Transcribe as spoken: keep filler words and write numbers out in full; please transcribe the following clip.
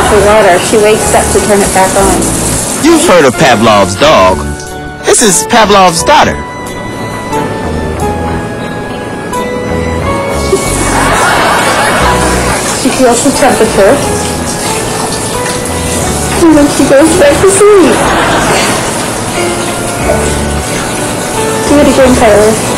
for water, she wakes up to turn it back on. You've heard of Pavlov's dog. This is Pavlov's daughter. She feels the temperature. And then she goes back to sleep. Do it again, Tyler.